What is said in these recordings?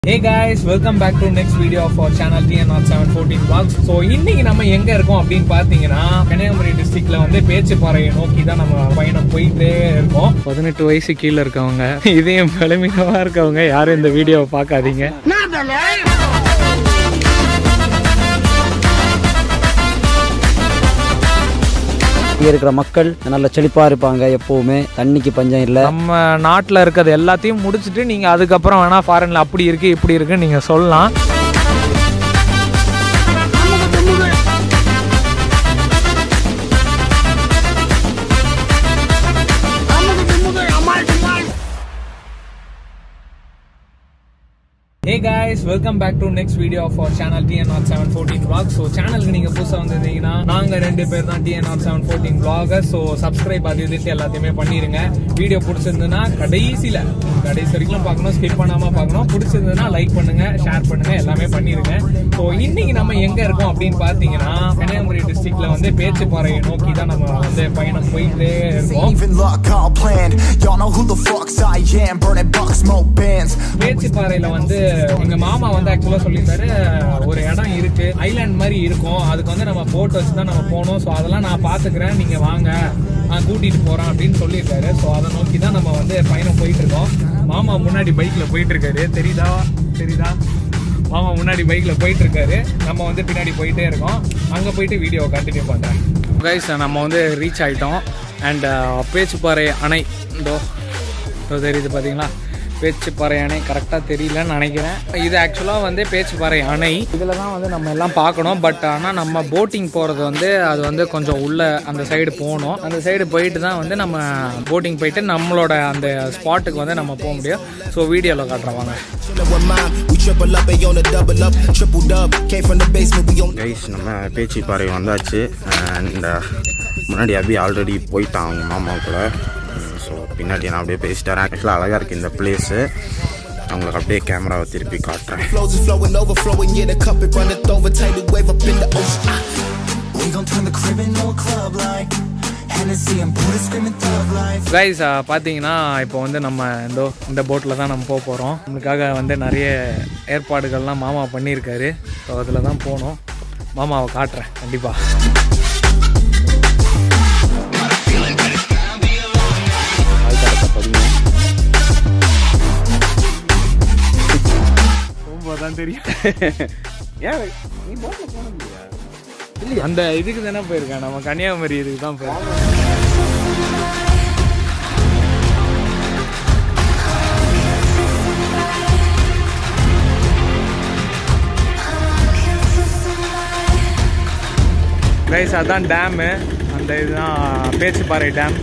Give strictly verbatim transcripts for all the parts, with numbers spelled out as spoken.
Hey guys, welcome back to next video of our channel T N oh seven fourteen Vlogs. So இன்னைக்கு நம்ம எங்க இருக்கோம் அப்படினு பாத்தீங்கன்னா கன்னியாகுமரி டிஸ்ட்ரிக்ட்ல வந்து பேச்சிப்பாறை நோக்கி தான் நம்ம பயணம் போயிட்டே இருக்கோம். பதினெட்டு வயசு கீழ இருக்கவங்க இதயம் பலமினவா இருக்கவங்க யாரும் இந்த வீடியோவை பார்க்காதீங்க. இங்க இருக்கிற மக்கள் நல்ல செழிப்பா இருப்பாங்க, எப்பவுமே தண்ணிக்கு பஞ்சம் இல்லை. நம்ம நாட்டில் இருக்கிறது எல்லாத்தையும் முடிச்சுட்டு நீங்க அதுக்கப்புறம் வேணா ஃபாரின்ல அப்படி இருக்கு இப்படி இருக்குன்னு நீங்க சொல்லலாம். Hey guys, welcome back to next video of our channel T N oh seven fourteen Vlogs. So channel ku neenga pusa vandindinga naanga rendu per dhaan T N oh seven fourteen Vloggers. So subscribe adu idhu ellathiyume pannirunga. Video pudichirundha kadaisila kadaisi varaikum paakano, skip pannama paakano. Pudichirundha like pannunga, share pannunga, ellame pannirunga. So inniki nama enga irukom appdin pathina Kanyakumari district la vande Pechiparai nokki dhaan nama vande payanam poite irukom. Even luck all planned, y'all know who the fuck I am, burning bucks, smoke bands. Pechiparai la vande எங்க மாமா வந்து ஆக்சுவலா சொல்லிட்டாரு, ஒரு இடம் இருக்கு, island மாதிரி இருக்கும், அதுக்கு வந்து நம்ம போட் வச்சு தான் நம்ம போகணும். ஸோ அதெல்லாம் நான் பாத்துக்கிறேன், நீங்க வாங்க, நான் கூட்டிட்டு போறேன் அப்படின்னு சொல்லியிருக்காரு. ஸோ அதை நோக்கி தான் நம்ம வந்து பயணம் போயிட்டு இருக்கோம். மாமா முன்னாடி பைக்ல போயிட்டு இருக்காரு, தெரியுதா தெரியுதா மாமா முன்னாடி பைக்ல போயிட்டு இருக்காரு, நம்ம வந்து பின்னாடி போயிட்டே இருக்கோம். அங்க போயிட்டு வீடியோ கண்டினியூ பண்றேன். கைஸ், நம்ம வந்து ரீச் ஆயிட்டோம். அண்ட் பேச்சிப்பாறை அணை இதோ தெரியுது பாத்தீங்களா, பேச்சிப்பாறை அணை கரெக்டாக தெரியலன்னு நினைக்கிறேன். இது ஆக்சுவலாக வந்து பேச்சிப்பாறை அணை, இதில் தான் வந்து நம்ம எல்லாம் பார்க்கணும். பட் ஆனால் நம்ம போட்டிங் போகிறது வந்து அது வந்து கொஞ்சம் உள்ள அந்த சைடு போகணும். அந்த சைடு போயிட்டு தான் வந்து நம்ம போட்டிங் போயிட்டு நம்மளோட அந்த ஸ்பாட்டுக்கு வந்து நம்ம போக முடியும். ஸோ வீடியோவில் காட்டுறவாங்க. கைஸ், நம்ம பேச்சிப்பாறை வந்தாச்சு. அண்ட் முன்னாடி அபி ஆல்ரெடி போயிட்டான் அவங்க மாமாவுக்குள்ள. ஸோ பின்னாடி நான் அப்படியே பேசிட்டேன். ஆக்சுவலாக அழகாக இருக்குது இந்த பிளேஸு. அவங்களுக்கு அப்படியே கேமராவை திருப்பி காட்டுறேன். கைஸ், பார்த்தீங்கன்னா இப்போ வந்து நம்ம இந்த இந்த போட்டில் தான் நம்ம போக போகிறோம். நம்மளுக்காக வந்து நிறைய ஏற்பாடுகள்லாம் மாமா பண்ணியிருக்காரு. ஸோ அதில் தான் போகணும். மாமாவை காட்டுறேன் கண்டிப்பாக. தான் தெரியும். அந்த இதுக்கு தானே போயிருக்கேன், நம்ம கன்னியாகுமரி இதுக்கு தான் போயிருக்கேன். கைஸ், அதான் டேமு, அந்த இதுதான் Pechiparai dam.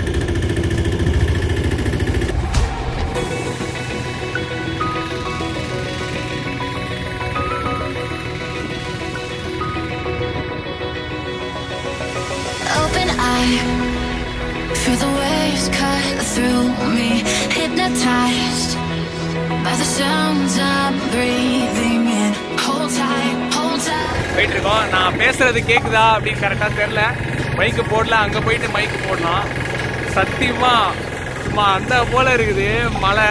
Feel the waves cut through me, hypnotized by the sounds I'm breathing in. Hold tight, hold tight. போயிட்டு இருக்கோம். நான் பேசுறது கேக்குதா அப்படின்னு கரெக்டா தெரியல. மைக்கு போடல, அங்க போயிட்டு மைக்கு போடலாம். சத்தியமா சும்மா அந்த போல இருக்குது மழை.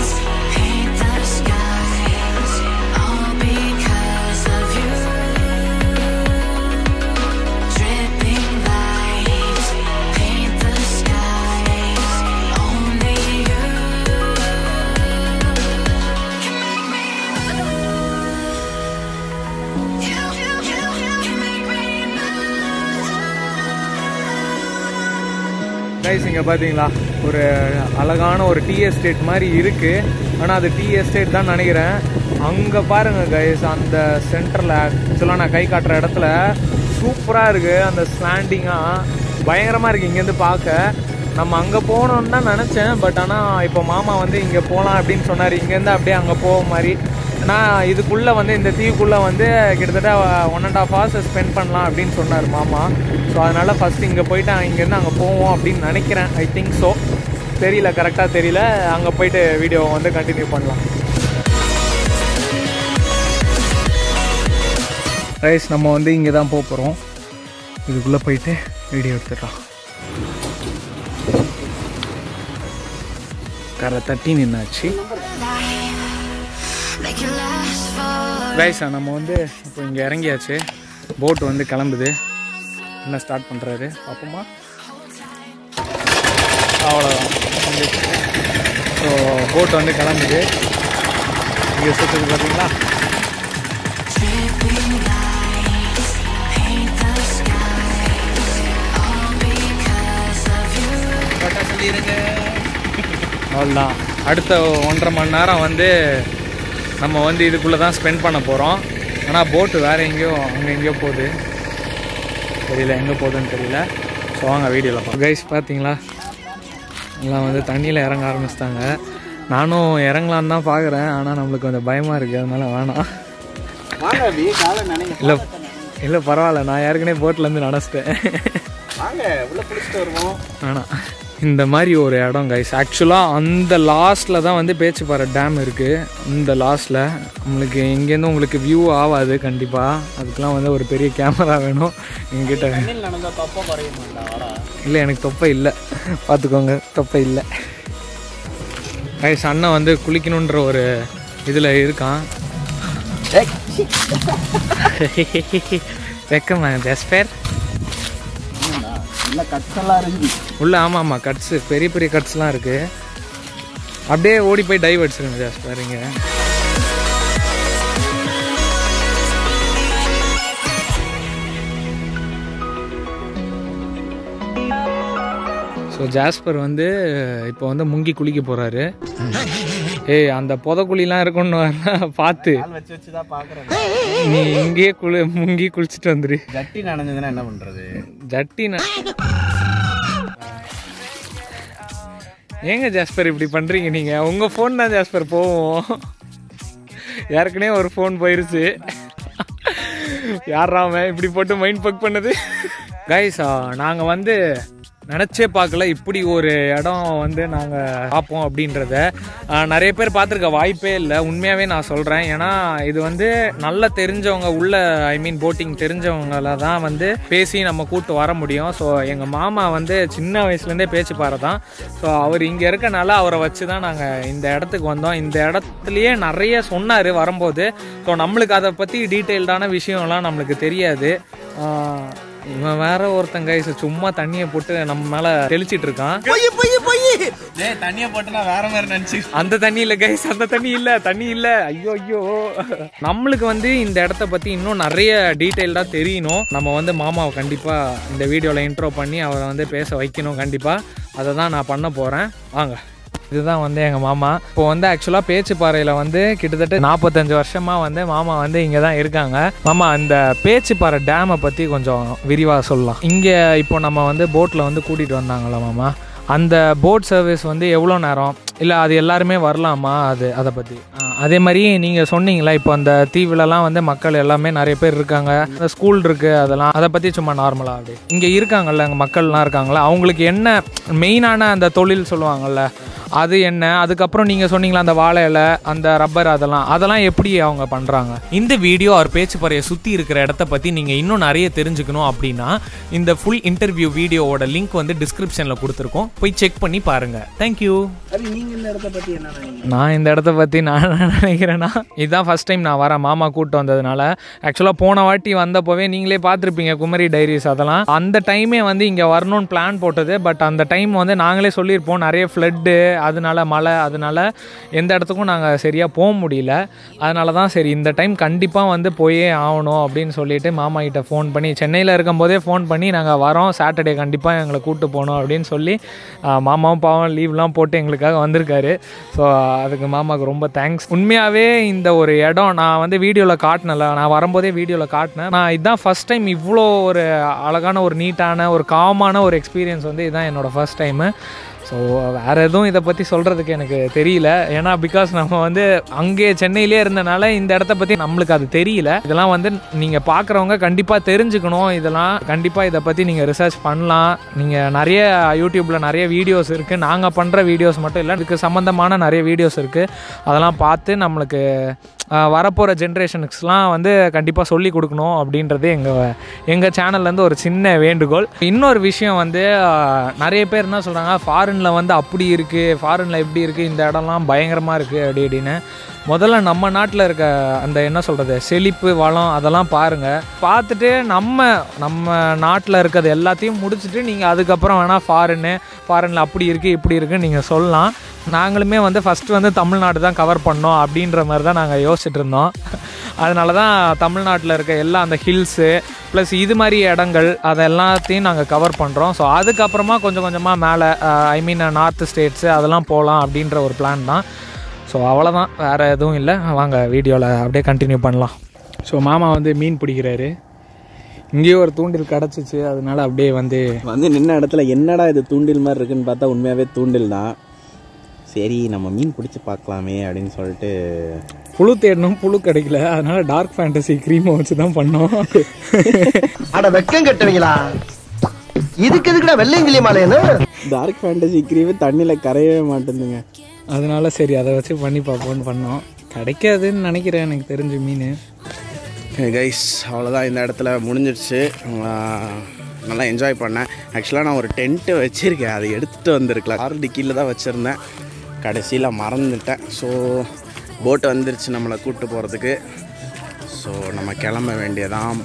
கைஸ், இங்கே பார்த்தீங்களா ஒரு அழகான ஒரு டீ எஸ்டேட் மாதிரி இருக்குது. ஆனால் அது டீ எஸ்டேட் தான் நினைக்கிறேன். அங்கே பாருங்கள் கைஸ், அந்த சென்டரில் ஆக்சுவலாக நான் கை காட்டுற இடத்துல சூப்பராக இருக்குது. அந்த ஸ்லாண்டிங்காக பயங்கரமாக இருக்குது இங்கேருந்து பார்க்க. நம்ம அங்கே போகணுன்னு தான் நினச்சேன். பட் ஆனால் இப்போ மாமா வந்து இங்கே போகலாம் அப்படின்னு சொன்னார். இங்கேருந்து அப்படியே அங்கே போக மாதிரி. ஆனால் இதுக்குள்ளே வந்து இந்த தீவுக்குள்ளே வந்து கிட்டத்தட்ட one and half hours spend பண்ணலாம் அப்படின்னு சொன்னார் மாமா. ஸோ அதனால் ஃபஸ்ட்டு இங்கே போயிட்டு இங்கேருந்து அங்கே போவோம் அப்படின்னு நினைக்கிறேன். ஐ திங்க் ஸோ, தெரியல, கரெக்டாக தெரியல. அங்கே போயிட்டு வீடியோவை வந்து கண்டினியூ பண்ணலாம். ரைஸ், நம்ம வந்து இங்கே தான் போக போகிறோம். இதுக்குள்ளே போயிட்டு வீடியோ எடுத்துடலாம். கரை தட்டி நின்னாச்சு. make it last forever. Guys நம்ம வந்து இப்போ இங்கே இறங்கியாச்சு. போட் வந்து கிளம்புது. என்ன ஸ்டார்ட் பண்ணுறாரு பார்ப்போமா? அவ்வளோதான். ஸோ போட் வந்து கிளம்புது. இங்கே சுற்றுது பார்த்தீங்களா? அவ்வளோதான். அடுத்த ஒன்றரை மணி நேரம் வந்து நம்ம வந்து இதுக்குள்ளே தான் ஸ்பெண்ட் பண்ண போகிறோம். ஆனால் போட்டு வேறு எங்கேயோ அங்கே எங்கேயோ போகுது, தெரியல எங்கே போகுதுன்னு தெரியல. ஸோ வாங்க வீடியோவில் பார்ப்போம். கைஸ் பார்த்தீங்களா, எல்லாம் வந்து தண்ணியில் இறங்க ஆரம்பிச்சிட்டாங்க. நானும் இறங்கலான்னு தான் பார்க்குறேன், ஆனால் நம்மளுக்கு கொஞ்சம் பயமாக இருக்குது, அதனால வேணாம். இல்லை இல்லை பரவாயில்ல, நான் ஏற்கனவே போட்லேருந்து நினச்சிட்டேன். வேணாம். இந்த மாதிரி ஒரு இடம் கைஸ். ஆக்சுவலாக அந்த லாஸ்ட்டில் தான் வந்து பேச்சிப்பாறை டேம் இருக்குது. இந்த லாஸ்ட்டில் நம்மளுக்கு இங்கேருந்து உங்களுக்கு வியூ ஆகாது கண்டிப்பாக. அதுக்கெலாம் வந்து ஒரு பெரிய கேமரா வேணும் எங்கிட்ட. இல்லை எனக்கு தொப்பை இல்லை, பார்த்துக்கோங்க, தொப்பை இல்லை கைஸ். அண்ணன் வந்து குளிக்கணுன்ற ஒரு இதில் இருக்கான். வெக்கமா ஜாஸ்பர் உள்ள? ஆமாம் ஆமாம், கட்ஸு பெரிய பெரிய கட்ஸ்லாம் இருக்குது. அப்படியே ஓடி போய் டைவ் அடிச்சிருங்க ஜாஸ்பர் இங்கே. ஸோ ஜாஸ்பர் வந்து இப்போ வந்து முங்கி குளிக்க போகிறாரு. ஏய் அந்த புதக்குழிலாம் இருக்குன்னு பார்த்து நீ இங்கேயே குளி முங்கி குளிச்சுட்டு வந்துரு. ஜட்டி நனைஞ்சதுன்னா என்ன பண்ணுறது? ஜட்டி ஏங்க ஜாஸ்பர் இப்படி பண்ணுறீங்க நீங்கள்? உங்கள் ஃபோன் தான் ஜாஸ்பர் போவோம். ஏற்கனவே ஒரு ஃபோன் போயிருச்சு. யாராம இப்படி போட்டு மைண்ட் பக் பண்ணது? கைஸ் நாங்கள் வந்து நினச்சே பார்க்கல இப்படி ஒரு இடம் வந்து நாங்கள் பார்ப்போம் அப்படின்றத. நிறைய பேர் பார்த்துருக்க வாய்ப்பே இல்லை, உண்மையாகவே நான் சொல்கிறேன். ஏன்னா இது வந்து நல்லா தெரிஞ்சவங்க உள்ள, ஐ மீன் போட்டிங் தெரிஞ்சவங்கள தான் வந்து பேசி நம்ம கூப்பிட்டு வர முடியும். ஸோ எங்கள் மாமா வந்து சின்ன வயசுலேருந்தே பேச்சிப்பாறை தான். ஸோ அவர் இங்கே இருக்கனால அவரை வச்சு தான் நாங்கள் இந்த இடத்துக்கு வந்தோம். இந்த இடத்துலையே நிறைய சொன்னார் வரும்போது. ஸோ நம்மளுக்கு அதை பற்றி டீட்டெயில்டான விஷயம்லாம் நம்மளுக்கு தெரியாது. இவன் வேற ஒருத்தன் கைஸ் சும்மா தண்ணியை போட்டு நம்ம மேல தெளிச்சிட்டு இருக்கான். தண்ணியை போட்டுனா வேற மாதிரி நினைச்சு. அந்த தண்ணி இல்ல கைஸ், அந்த தண்ணி இல்ல, தண்ணி இல்ல. ஐயோ ஐயோ, நம்மளுக்கு வந்து இந்த இடத்த பத்தி இன்னும் நிறைய டீட்டெயில்டா தெரியணும். நம்ம வந்து மாமாவை கண்டிப்பா இந்த வீடியோல இன்ட்ரோ பண்ணி அவரை வந்து பேச வைக்கணும் கண்டிப்பா. அதை தான் நான் பண்ண போறேன். வாங்க. இதுதான் வந்து எங்கள் மாமா. இப்போ வந்து ஆக்சுவலாக பேச்சிப்பாறையில் வந்து கிட்டத்தட்ட நாற்பத்தஞ்சு வருஷமாக வந்து மாமா வந்து இங்கே தான் இருக்காங்க. மாமா இந்த பேச்சிப்பாறை டேமை பற்றி கொஞ்சம் விரிவாக சொல்லலாம். இங்கே இப்போ நம்ம வந்து போட்டில் வந்து கூட்டிகிட்டு வந்தாங்களா மாமா, அந்த போட் சர்வீஸ் வந்து எவ்வளோ நேரம், இல்லை அது எல்லாருமே வரலாமா, அது அதை பற்றி? அதே மாதிரி நீங்கள் சொன்னீங்களா இப்போ அந்த தீவுலலாம் வந்து மக்கள் எல்லாமே நிறைய பேர் இருக்காங்க, அந்த ஸ்கூல் இருக்குது, அதெல்லாம் அதை பற்றி சும்மா நார்மலாக அப்படி இங்கே இருக்காங்கல்ல, அங்கே மக்கள்லாம் இருக்காங்களா, அவங்களுக்கு என்ன மெயினான அந்த தொழில் சொல்லுவாங்கள்ல அது என்ன? அதுக்கப்புறம் நீங்கள் சொன்னீங்களா அந்த வாழை இலை, அந்த ரப்பர், அதெல்லாம் அதெல்லாம் எப்படி அவங்க பண்ணுறாங்க? இந்த வீடியோ அவர் பேச்சிப்பாறையை சுற்றி இருக்கிற இடத்த பற்றி நீங்கள் இன்னும் நிறைய தெரிஞ்சுக்கணும் அப்படின்னா இந்த ஃபுல் இன்டர்வியூ வீடியோவோட லிங்க் வந்து டிஸ்கிரிப்ஷனில் கொடுத்துருக்கோம், போய் செக் பண்ணி பாருங்கள். தேங்க்யூ. நீங்கள் இந்த இடத்த பற்றி என்ன நினைக்கிறீங்க? நான் இந்த இடத்த பற்றி நான் என்ன நினைக்கிறேன்னா, இதுதான் ஃபஸ்ட் டைம் நான் வரேன் மாமா கூப்பிட்டு வந்ததுனால. ஆக்சுவலாக போன வாட்டி வந்தப்போவே நீங்களே பார்த்துருப்பீங்க குமரி டைரிஸ், அதெல்லாம் அந்த டைமே வந்து இங்கே வரணும்னு பிளான் போட்டது. பட் அந்த டைம் வந்து நாங்களே சொல்லியிருப்போம் நிறைய ஃப்ளட்டு, அதனால மழை, அதனால எந்த இடத்துக்கும் நாங்கள் சரியாக போக முடியல. அதனால தான் சரி இந்த டைம் கண்டிப்பாக வந்து போயே ஆகணும் அப்படின்னு சொல்லிட்டு மாமா கிட்ட ஃபோன் பண்ணி, சென்னையில் இருக்கும்போதே ஃபோன் பண்ணி நாங்கள் வரோம் சாட்டர்டே கண்டிப்பாக எங்களை கூப்பிட்டு போகணும் அப்படின்னு சொல்லி மாமாவும் பாவம் லீவ்லாம் போட்டு எங்களுக்காக வந்திருக்காரு. ஸோ அதுக்கு மாமாவுக்கு ரொம்ப தேங்க்ஸ். உண்மையாகவே இந்த ஒரு இடம் நான் வந்து வீடியோவில் காட்டினல, நான் வரும்போதே வீடியோவில் காட்டினேன். நான் இதுதான் ஃபஸ்ட் டைம் இவ்வளோ ஒரு அழகான ஒரு நீட்டான ஒரு காமான ஒரு எக்ஸ்பீரியன்ஸ் வந்து இதுதான் என்னோடய ஃபஸ்ட் டைமு. ஸோ வேறு எதுவும் இதை பற்றி சொல்கிறதுக்கு எனக்கு தெரியல. ஏன்னா பிகாஸ் நம்ம வந்து அங்கே சென்னையிலே இருந்தனால இந்த இடத்த பற்றி நம்மளுக்கு அது தெரியல. இதெல்லாம் வந்து நீங்கள் பார்க்குறவங்க கண்டிப்பாக தெரிஞ்சுக்கணும். இதெல்லாம் கண்டிப்பாக இதை பற்றி நீங்கள் ரிசர்ச் பண்ணலாம். நீங்கள் நிறைய யூடியூப்பில் நிறைய வீடியோஸ் இருக்குது, நாங்கள் பண்ணுற வீடியோஸ் மட்டும் இல்லை, இதுக்கு சம்மந்தமான நிறைய வீடியோஸ் இருக்குது. அதெல்லாம் பார்த்து நம்மளுக்கு வரப்போகிற ஜென்ரேஷனுக்குஸ்லாம் வந்து கண்டிப்பாக சொல்லி கொடுக்கணும் அப்படின்றது எங்கள் எங்கள் சேனல்லேருந்து ஒரு சின்ன வேண்டுகோள். இன்னொரு விஷயம் வந்து நிறைய பேர் என்ன சொல்கிறாங்க, ஃபாரினில் வந்து அப்படி இருக்குது, ஃபாரினில் எப்படி இருக்குது, இந்த இடம்லாம் பயங்கரமாக இருக்குது அப்படி இப்படின்னு. முதல்ல நம்ம நாட்டில் இருக்க அந்த என்ன சொல்கிறது செழிப்பு வளம் அதெல்லாம் பாருங்கள். பார்த்துட்டு நம்ம நம்ம நாட்டில் இருக்கிறது எல்லாத்தையும் முடிச்சுட்டு நீங்கள் அதுக்கப்புறம் வேணால் ஃபாரின்னு ஃபாரினில் அப்படி இருக்குது இப்படி இருக்குன்னு நீங்கள் சொல்லலாம். நாங்களுமே வந்து ஃபஸ்ட்டு வந்து தமிழ்நாடு தான் கவர் பண்ணோம் அப்படின்ற மாதிரி தான் நாங்கள் யோசிச்சுட்டு இருந்தோம். அதனால தான் தமிழ்நாட்டில் இருக்க எல்லா அந்த ஹில்ஸு ப்ளஸ் இது மாதிரி இடங்கள் அதை எல்லாத்தையும் நாங்கள் கவர் பண்ணுறோம். ஸோ அதுக்கப்புறமா கொஞ்சம் கொஞ்சமாக மேலே ஐ மீன் நார்த்து ஸ்டேட்ஸு அதெல்லாம் போகலாம் அப்படின்ற ஒரு பிளான் தான். ஸோ அவ்வளோதான், வேறு எதுவும் இல்லை. வாங்க வீடியோவில் அப்படியே கண்டினியூ பண்ணலாம். ஸோ மாமா வந்து மீன் பிடிக்கிறாரு. இங்கேயே ஒரு தூண்டில் கிடச்சிச்சு, அதனால அப்படியே வந்து வந்து நின்ன இடத்துல என்னடா இது தூண்டில் மாதிரி இருக்குன்னு பார்த்தா உண்மையாகவே தூண்டில் தான். சரி நம்ம மீன் பிடிச்சி பார்க்கலாமே அப்படின்னு சொல்லிட்டு புழு தேடணும், புழு கிடைக்கல, அதனால டார்க் ஃபேண்டசி க்ரீமை வச்சு தான் பண்ணோம். அட வெக்கம் கட்டுவீங்களா, இதுக்கு எதுக்குடா வெள்ளையங்கிலி மாலையன்னு? டார்க் ஃபேண்டசி க்ரீமு தண்ணியில் கரையவே மாட்டேங்குதுங்க. அதனால சரி அதை வச்சு பண்ணி பார்ப்போன்னு பண்ணோம். கிடைக்காதுன்னு நினைக்கிறேன் எனக்கு தெரிஞ்ச மீன். கைஸ் அவ்வளோதான், இந்த இடத்துல முடிஞ்சிடுச்சு. நல்லா என்ஜாய் பண்ணேன். ஆக்சுவலாக நான் ஒரு டென்ட்டு வச்சுருக்கேன், அதை எடுத்துகிட்டு வந்திருக்கலாம். ஆறு கீழே தான் வச்சுருந்தேன், கடைசியில் மறந்துட்டேன். ஸோ போட்டு வந்துருச்சு நம்மளை கூப்பிட்டு போகிறதுக்கு. ஸோ நம்ம கிளம்ப வேண்டியதான்.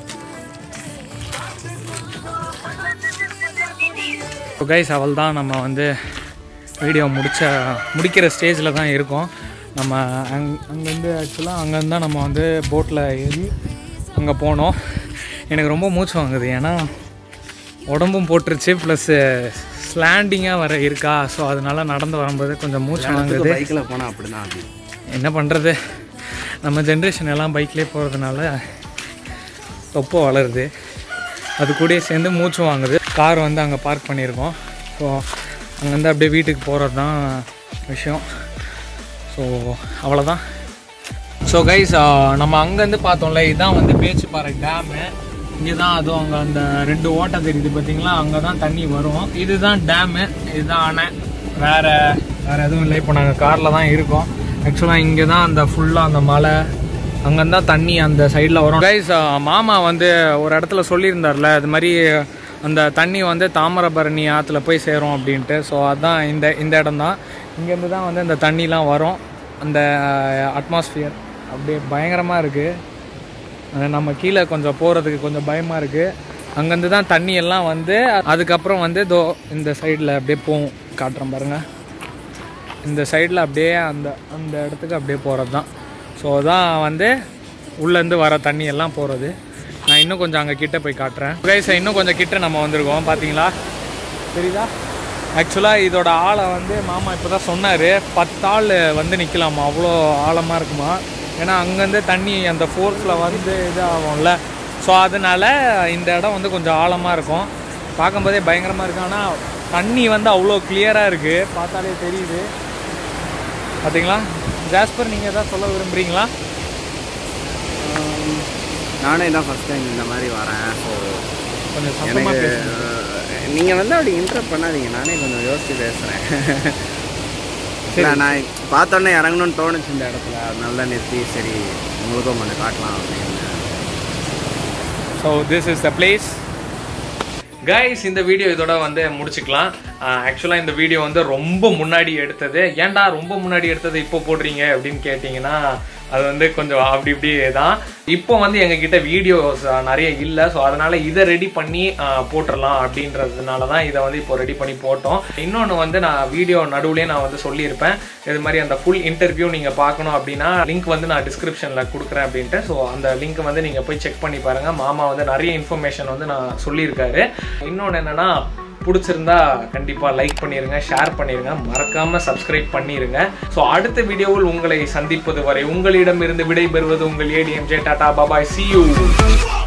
கைஸ் அவள் தான் நம்ம வந்து வீடியோ முடிச்ச முடிக்கிற ஸ்டேஜில் தான் இருக்கோம். நம்ம அங் அங்கேருந்து ஆக்சுவலாக அங்கேருந்து தான் நம்ம வந்து போட்டில் ஏறி அங்கே போனோம். எனக்கு ரொம்ப மூச்சு வாங்குது, ஏன்னா உடம்பும் போட்டுருச்சு ப்ளஸ்ஸு ஸ்லாண்டிங்காக வர இருக்கா. ஸோ அதனால் நடந்து வரும்போது கொஞ்சம் மூச்சு வாங்குது. பைக்கில் போனால் அப்படி தான், அப்படி என்ன பண்ணுறது, நம்ம ஜென்ரேஷன் எல்லாம் பைக்லேயே போகிறதுனால தொப்பை வளருது, அது கூடயே சேர்ந்து மூச்சு வாங்குது. கார் வந்து அங்கே பார்க் பண்ணியிருக்கோம். ஸோ அங்கேருந்து அப்படியே வீட்டுக்கு போகிறது தான் விஷயம். ஸோ அவ்வளோதான். ஸோ கைஸ் நம்ம அங்கேருந்து பார்த்தோம்ல, இதுதான் வந்து பேச்சிப்பாறை டேமு. இங்கே தான் அதுவும் அங்கே அந்த ரெண்டு ஓட்டை தெரியுது பார்த்தீங்களா, அங்கே தான் தண்ணி வரும். இதுதான் டேமு, இதுதான் அணை, வேறு வேறு எதுவும் இல்லை. இப்போ நாங்கள் காரில் தான் இருக்கோம். ஆக்சுவலாக இங்கே தான் அந்த ஃபுல்லாக அந்த மலை அங்கேருந்து தான் தண்ணி அந்த சைடில் வரும். கைஸ் மாமா வந்து ஒரு இடத்துல சொல்லியிருந்தார்ல, அது மாதிரி அந்த தண்ணி வந்து தாமிரபரணி ஆற்றுல போய் சேரும் அப்படின்ட்டு. ஸோ அதுதான் இந்த இந்த இடம் தான். இங்கேருந்து தான் வந்து இந்த தண்ணிலாம் வரும். அந்த அட்மாஸ்ஃபியர் அப்படியே பயங்கரமாக இருக்குது. நம்ம கீழே கொஞ்சம் போகிறதுக்கு கொஞ்சம் பயமாக இருக்குது. அங்கேருந்து தான் தண்ணி எல்லாம் வந்து அதுக்கப்புறம் வந்து தோ இந்த சைடில் அப்படியே போகும், காட்டுறேன் பாருங்கள். இந்த சைடில் அப்படியே அந்த அந்த இடத்துக்கு அப்படியே போகிறது தான். ஸோ தான் வந்து உள்ளேருந்து வர தண்ணி எல்லாம் போகிறது. நான் இன்னும் கொஞ்சம் அங்கே கிட்டே போய் காட்டுறேன். கைஸ் இன்னும் கொஞ்சம் கிட்ட நம்ம வந்திருக்கோம், பார்த்தீங்களா தெரியுதா? ஆக்சுவலாக இதோட ஆழம் வந்து மாமா இப்போ தான் சொன்னார், பத்தாள் வந்து நிற்கலாமா, அவ்வளோ ஆழமாக இருக்குமா. ஏன்னா அங்கேருந்து தண்ணி அந்த ஃபோர்ஸில் வந்து இது ஆகும்ல. ஸோ அதனால் இந்த இடம் வந்து கொஞ்சம் ஆழமாக இருக்கும். பார்க்கும்போதே பயங்கரமாக இருக்குது. ஆனால் தண்ணி வந்து அவ்வளோ கிளியராக இருக்குது, பார்த்தாலே தெரியுது. பார்த்தீங்களா? ஜாஸ்பர் நீங்கள் எதாவது சொல்ல விரும்புகிறீங்களா? நானே தான் ஃபஸ்ட் டைம் இந்த மாதிரி வரேன். ஸோ கொஞ்சம் எனக்கு நீங்கள் வந்து அப்படி இன்ட்ரப்ட் பண்ணாதீங்க, நானே கொஞ்சம் யோசித்து பேசுகிறேன். சரி, நான் பார்த்தோன்னே இறங்கணும்னு தோணுச்சு இந்த இடத்துல, அதனால தான் நிறுத்தி சரி உங்களுக்கும் கொஞ்சம் காட்டலாம் அப்படின்னு. So this is the place. Guys இந்த வீடியோ இதோட வந்து முடிச்சுக்கலாம். ஆக்சுவலாக இந்த வீடியோ வந்து ரொம்ப முன்னாடி எடுத்தது. ஏன்டா ரொம்ப முன்னாடி எடுத்தது இப்போ போடுறீங்க அப்படின்னு கேட்டிங்கன்னா, அது வந்து கொஞ்சம் அப்படி இப்படி தான். இப்போ வந்து எங்ககிட்ட வீடியோஸ் நிறைய இல்லை. ஸோ அதனால் இதை ரெடி பண்ணி போட்டுடலாம் அப்படின்றதுனால தான் இதை வந்து இப்போ ரெடி பண்ணி போட்டோம். இன்னொன்று வந்து நான் வீடியோ நடுவுலேயே நான் வந்து சொல்லியிருப்பேன், இது மாதிரி அந்த ஃபுல் இன்டர்வியூ நீங்கள் பார்க்கணும் அப்படின்னா லிங்க் வந்து நான் டிஸ்கிரிப்ஷனில் கொடுக்குறேன் அப்படின்ட்டு. ஸோ அந்த லிங்க் வந்து நீங்கள் போய் செக் பண்ணி பாருங்கள். மாமா வந்து நிறைய இன்ஃபர்மேஷன் வந்து நான் சொல்லியிருக்காரு. இன்னொன்று என்னென்னா, பிடிச்சிருந்தா கண்டிப்பாக லைக் பண்ணிடுங்க, ஷேர் பண்ணிடுங்க, மறக்காமல் சப்ஸ்கிரைப் பண்ணிடுங்க. ஸோ அடுத்த வீடியோவில் உங்களை சந்திப்பது வரை உங்களிடமிருந்து விடைபெறுவது உங்கள் ஏடிஎம்ஜே. Tata பாபாய், see you.